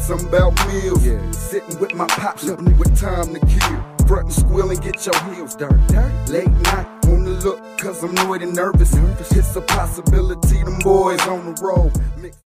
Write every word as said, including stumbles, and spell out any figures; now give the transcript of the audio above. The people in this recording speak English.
something about meals. Yeah. Sitting with my pops, living with time to kill. Front and squill and get your heels dirty. Late night on the look, cause I'm annoyed and nervous. It's a possibility them boys on the road.